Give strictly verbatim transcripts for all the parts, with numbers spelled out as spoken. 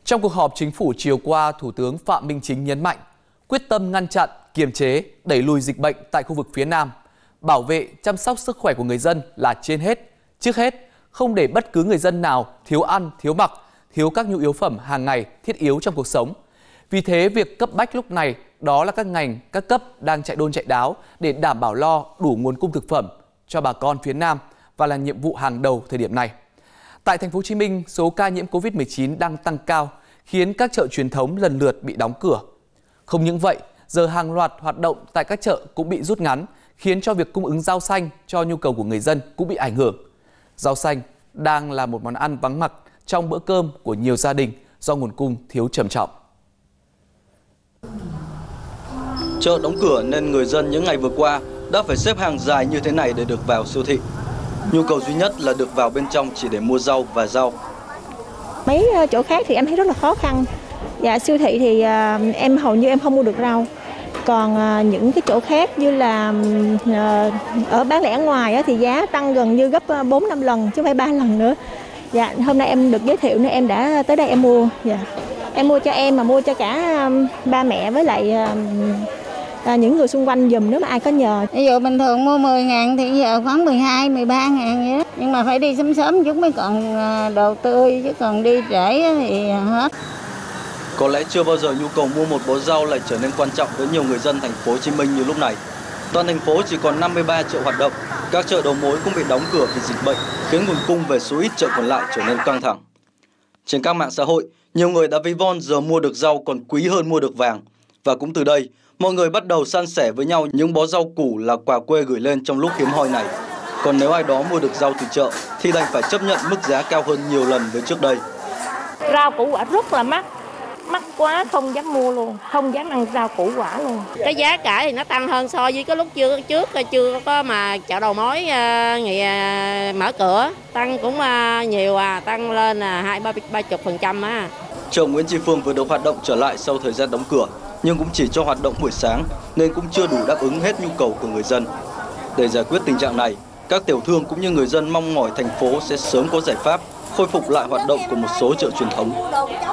Trong cuộc họp chính phủ chiều qua, Thủ tướng Phạm Minh Chính nhấn mạnh quyết tâm ngăn chặn, kiềm chế, đẩy lùi dịch bệnh tại khu vực phía Nam, bảo vệ, chăm sóc sức khỏe của người dân là trên hết. Trước hết, không để bất cứ người dân nào thiếu ăn, thiếu mặc, thiếu các nhu yếu phẩm hàng ngày thiết yếu trong cuộc sống. Vì thế, việc cấp bách lúc này đó là các ngành, các cấp đang chạy đôn chạy đáo để đảm bảo lo đủ nguồn cung thực phẩm cho bà con phía Nam và là nhiệm vụ hàng đầu thời điểm này. Tại thành phố Hồ Chí Minh, số ca nhiễm Covid mười chín đang tăng cao, khiến các chợ truyền thống lần lượt bị đóng cửa. Không những vậy, giờ hàng loạt hoạt động tại các chợ cũng bị rút ngắn, khiến cho việc cung ứng rau xanh cho nhu cầu của người dân cũng bị ảnh hưởng. Rau xanh đang là một món ăn vắng mặt trong bữa cơm của nhiều gia đình do nguồn cung thiếu trầm trọng. Chợ đóng cửa nên người dân những ngày vừa qua đã phải xếp hàng dài như thế này để được vào siêu thị. Nhu cầu duy nhất là được vào bên trong chỉ để mua rau và rau. Mấy chỗ khác thì em thấy rất là khó khăn. Dạ, siêu thị thì em hầu như em không mua được rau. Còn những cái chỗ khác như là ở bán lẻ ngoài thì giá tăng gần như gấp bốn năm lần chứ không phải ba lần nữa. Dạ, hôm nay em được giới thiệu nên em đã tới đây em mua. Dạ. Em mua cho em mà mua cho cả ba mẹ với lại À, những người xung quanh dùm nếu mà ai có nhờ. Ví dụ bình thường mua mười ngàn thì giờ khoảng mười hai, mười ba ngàn vậy đó. Nhưng mà phải đi sớm sớm chút mới còn đồ tươi, chứ còn đi trễ thì hết. Có lẽ chưa bao giờ nhu cầu mua một bó rau lại trở nên quan trọng với nhiều người dân thành phố Hồ Chí Minh như lúc này. Toàn thành phố chỉ còn năm mươi ba chợ hoạt động, các chợ đầu mối cũng bị đóng cửa vì dịch bệnh, khiến nguồn cung về số ít chợ còn lại trở nên căng thẳng. Trên các mạng xã hội, nhiều người đã ví von giờ mua được rau còn quý hơn mua được vàng. Và cũng từ đây, mọi người bắt đầu san sẻ với nhau những bó rau củ là quà quê gửi lên trong lúc hiếm hoi này. Còn nếu ai đó mua được rau từ chợ thì đành phải chấp nhận mức giá cao hơn nhiều lần với trước đây. Rau củ quả rất là mắc, mắc quá không dám mua luôn, không dám ăn rau củ quả luôn. Cái giá cả thì nó tăng hơn so với cái lúc trước trước chưa có mà chợ đầu mối uh, mở cửa, tăng cũng uh, nhiều à, tăng lên là hai ba ba chục phần trăm á. Chợ Nguyễn Tri Phương vừa được hoạt động trở lại sau thời gian đóng cửa, nhưng cũng chỉ cho hoạt động buổi sáng nên cũng chưa đủ đáp ứng hết nhu cầu của người dân. Để giải quyết tình trạng này, các tiểu thương cũng như người dân mong mỏi thành phố sẽ sớm có giải pháp khôi phục lại hoạt động của một số chợ truyền thống.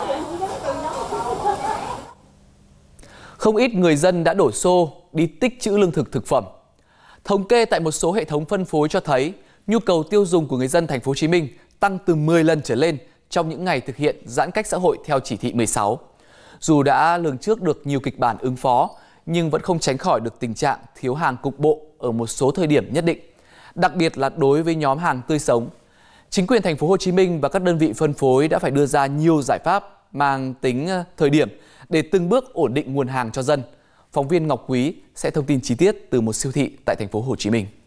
Không ít người dân đã đổ xô đi tích trữ lương thực thực phẩm. Thống kê tại một số hệ thống phân phối cho thấy nhu cầu tiêu dùng của người dân thành phố Hồ Chí Minh tăng từ mười lần trở lên trong những ngày thực hiện giãn cách xã hội theo chỉ thị mười sáu. Dù đã lường trước được nhiều kịch bản ứng phó, nhưng vẫn không tránh khỏi được tình trạng thiếu hàng cục bộ ở một số thời điểm nhất định, đặc biệt là đối với nhóm hàng tươi sống. Chính quyền thành phố Hồ Chí Minh và các đơn vị phân phối đã phải đưa ra nhiều giải pháp mang tính thời điểm để từng bước ổn định nguồn hàng cho dân. Phóng viên Ngọc Quý sẽ thông tin chi tiết từ một siêu thị tại thành phố Hồ Chí Minh.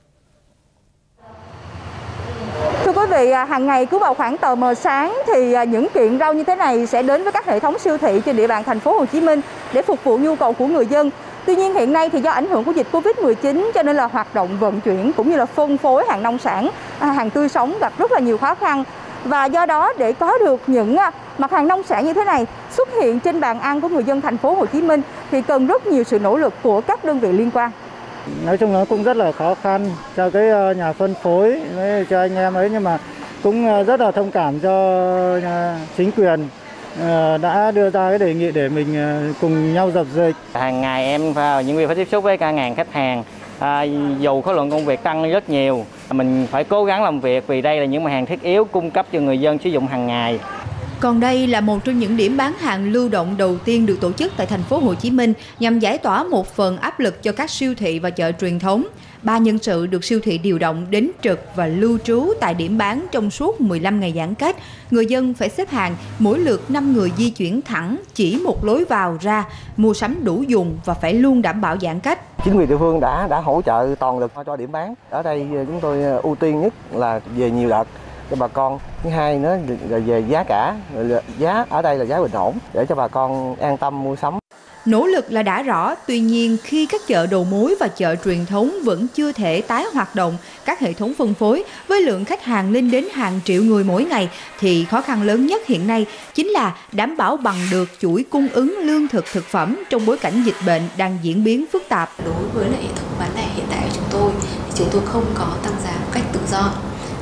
Thưa quý vị, hàng ngày cứ vào khoảng tờ mờ sáng thì những kiện rau như thế này sẽ đến với các hệ thống siêu thị trên địa bàn thành phố Hồ Chí Minh để phục vụ nhu cầu của người dân. Tuy nhiên hiện nay thì do ảnh hưởng của dịch Covid mười chín cho nên là hoạt động vận chuyển cũng như là phân phối hàng nông sản, hàng tươi sống gặp rất là nhiều khó khăn. Và do đó để có được những mặt hàng nông sản như thế này xuất hiện trên bàn ăn của người dân thành phố Hồ Chí Minh thì cần rất nhiều sự nỗ lực của các đơn vị liên quan. Nói chung nó cũng rất là khó khăn cho cái nhà phân phối, cho anh em ấy, nhưng mà cũng rất là thông cảm cho chính quyền đã đưa ra cái đề nghị để mình cùng nhau dập dịch. Hàng ngày em vào những việc phải tiếp xúc với cả ngàn khách hàng, à, dù khối lượng công việc tăng rất nhiều, mình phải cố gắng làm việc vì đây là những mặt hàng thiết yếu cung cấp cho người dân sử dụng hàng ngày. Còn đây là một trong những điểm bán hàng lưu động đầu tiên được tổ chức tại thành phố Hồ Chí Minh nhằm giải tỏa một phần áp lực cho các siêu thị và chợ truyền thống. Ba nhân sự được siêu thị điều động đến trực và lưu trú tại điểm bán trong suốt mười lăm ngày giãn cách. Người dân phải xếp hàng, mỗi lượt năm người di chuyển thẳng chỉ một lối vào ra, mua sắm đủ dùng và phải luôn đảm bảo giãn cách. Chính quyền địa phương đã đã hỗ trợ toàn lực cho điểm bán. Ở đây chúng tôi ưu tiên nhất là về nhiều đợt cho bà con. Thứ hai nữa là về giá cả, giá ở đây là giá bình ổn để cho bà con an tâm mua sắm. Nỗ lực là đã rõ, tuy nhiên khi các chợ đầu mối và chợ truyền thống vẫn chưa thể tái hoạt động các hệ thống phân phối với lượng khách hàng lên đến hàng triệu người mỗi ngày thì khó khăn lớn nhất hiện nay chính là đảm bảo bằng được chuỗi cung ứng lương thực thực phẩm trong bối cảnh dịch bệnh đang diễn biến phức tạp. Đối với lại hệ thống bán lẻ hiện tại của chúng tôi thì chúng tôi không có tăng giá một cách tự do.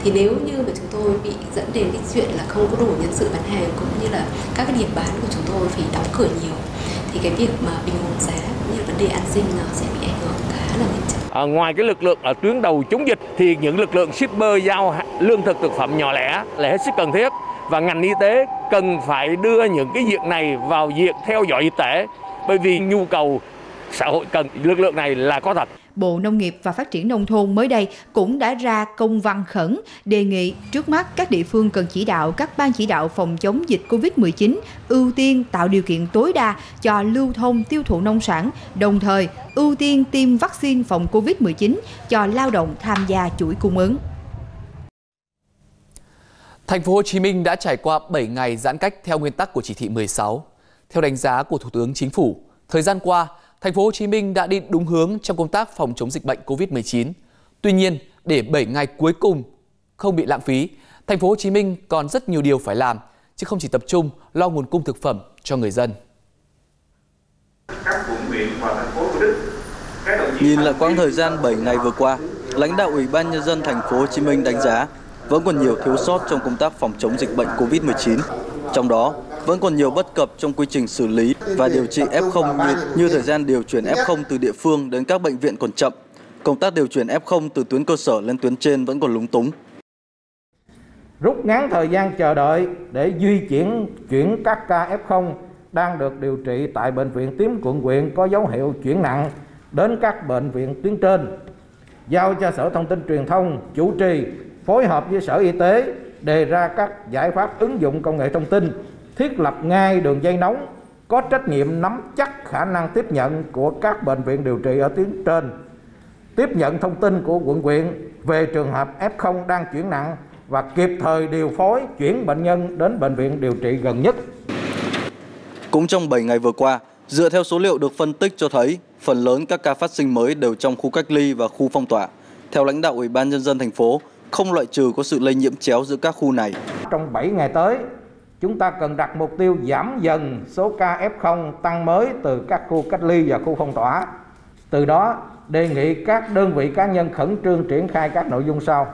Thì nếu như mà chúng tôi bị dẫn đến cái chuyện là không có đủ nhân sự bán hàng cũng như là các cái điểm bán của chúng tôi phải đóng cửa nhiều, thì cái việc mà bình ổn giá cũng như là vấn đề an sinh nó sẽ bị ảnh hưởng khá là nghiêm trọng. À, ngoài cái lực lượng ở tuyến đầu chống dịch thì những lực lượng shipper giao lương thực thực phẩm nhỏ lẻ là hết sức cần thiết, và ngành y tế cần phải đưa những cái việc này vào việc theo dõi y tế, bởi vì nhu cầu xã hội cần lực lượng này là có thật. Bộ Nông nghiệp và Phát triển Nông thôn mới đây cũng đã ra công văn khẩn đề nghị trước mắt các địa phương cần chỉ đạo các ban chỉ đạo phòng chống dịch Covid mười chín ưu tiên tạo điều kiện tối đa cho lưu thông tiêu thụ nông sản, đồng thời ưu tiên tiêm vaccine phòng Covid mười chín cho lao động tham gia chuỗi cung ứng. Thành phố Hồ Chí Minh đã trải qua bảy ngày giãn cách theo nguyên tắc của chỉ thị mười sáu. Theo đánh giá của Thủ tướng Chính phủ, thời gian qua, Thành phố Hồ Chí Minh đã đi đúng hướng trong công tác phòng chống dịch bệnh Covid mười chín. Tuy nhiên, để bảy ngày cuối cùng không bị lãng phí, Thành phố Hồ Chí Minh còn rất nhiều điều phải làm, chứ không chỉ tập trung lo nguồn cung thực phẩm cho người dân. Nhìn lại quãng thời gian bảy ngày vừa qua, lãnh đạo Ủy ban Nhân dân Thành phố Hồ Chí Minh đánh giá vẫn còn nhiều thiếu sót trong công tác phòng chống dịch bệnh Covid mười chín. Trong đó, vẫn còn nhiều bất cập trong quy trình xử lý và điều trị ép không như, như thời gian điều chuyển ép không từ địa phương đến các bệnh viện còn chậm. Công tác điều chuyển ép không từ tuyến cơ sở lên tuyến trên vẫn còn lúng túng. Rút ngắn thời gian chờ đợi để di chuyển chuyển các ca ép không đang được điều trị tại bệnh viện tuyến quận huyện có dấu hiệu chuyển nặng đến các bệnh viện tuyến trên. Giao cho Sở Thông tin Truyền thông chủ trì phối hợp với Sở Y tế đề ra các giải pháp ứng dụng công nghệ thông tin, thiết lập ngay đường dây nóng có trách nhiệm nắm chắc khả năng tiếp nhận của các bệnh viện điều trị ở tuyến trên, tiếp nhận thông tin của quận huyện về trường hợp ép không đang chuyển nặng và kịp thời điều phối chuyển bệnh nhân đến bệnh viện điều trị gần nhất. Cũng trong bảy ngày vừa qua, dựa theo số liệu được phân tích cho thấy, phần lớn các ca phát sinh mới đều trong khu cách ly và khu phong tỏa. Theo lãnh đạo Ủy ban Nhân dân thành phố, không loại trừ có sự lây nhiễm chéo giữa các khu này. Trong bảy ngày tới, chúng ta cần đặt mục tiêu giảm dần số ca ép không tăng mới từ các khu cách ly và khu phong tỏa. Từ đó, đề nghị các đơn vị cá nhân khẩn trương triển khai các nội dung sau.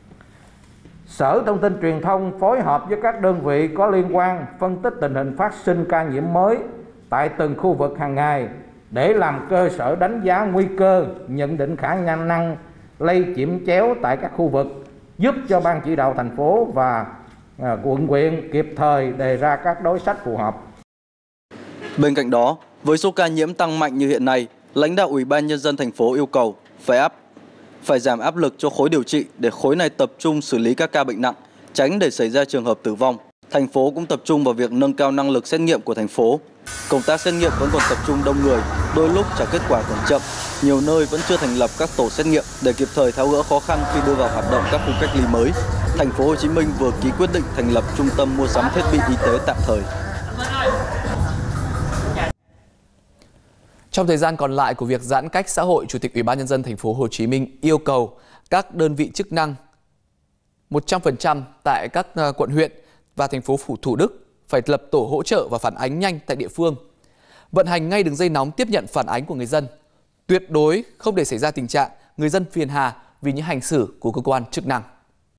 Sở Thông tin Truyền thông phối hợp với các đơn vị có liên quan phân tích tình hình phát sinh ca nhiễm mới tại từng khu vực hàng ngày để làm cơ sở đánh giá nguy cơ, nhận định khả năng lây nhiễm chéo tại các khu vực, giúp cho Ban chỉ đạo thành phố và à, quận huyện kịp thời đề ra các đối sách phù hợp. Bên cạnh đó, với số ca nhiễm tăng mạnh như hiện nay, lãnh đạo Ủy ban Nhân dân thành phố yêu cầu phải áp phải giảm áp lực cho khối điều trị để khối này tập trung xử lý các ca bệnh nặng, tránh để xảy ra trường hợp tử vong. Thành phố cũng tập trung vào việc nâng cao năng lực xét nghiệm của thành phố. Công tác xét nghiệm vẫn còn tập trung đông người, đôi lúc trả kết quả còn chậm. Nhiều nơi vẫn chưa thành lập các tổ xét nghiệm để kịp thời tháo gỡ khó khăn khi đưa vào hoạt động các khu cách ly mới. Thành phố Hồ Chí Minh vừa ký quyết định thành lập trung tâm mua sắm thiết bị y tế tạm thời. Trong thời gian còn lại của việc giãn cách xã hội, Chủ tịch Ủy ban Nhân dân Thành phố Hồ Chí Minh yêu cầu các đơn vị chức năng một trăm phần trăm tại các quận huyện và thành phố Thủ Đức phải lập tổ hỗ trợ và phản ánh nhanh tại địa phương, vận hành ngay đường dây nóng tiếp nhận phản ánh của người dân, tuyệt đối không để xảy ra tình trạng người dân phiền hà vì những hành xử của cơ quan chức năng.